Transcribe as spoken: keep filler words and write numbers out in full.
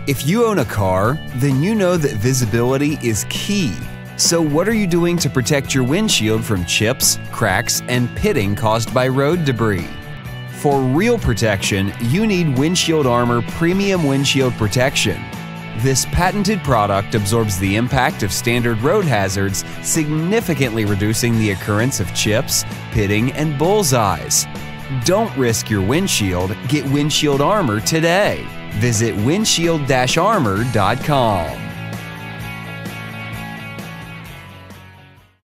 If you own a car, then you know that visibility is key. So what are you doing to protect your windshield from chips, cracks, and pitting caused by road debris? For real protection, you need Windshield Armor Premium Windshield Protection. This patented product absorbs the impact of standard road hazards, significantly reducing the occurrence of chips, pitting, and bullseyes. Don't risk your windshield. Get Windshield Armor today. Visit windshield armor dot com.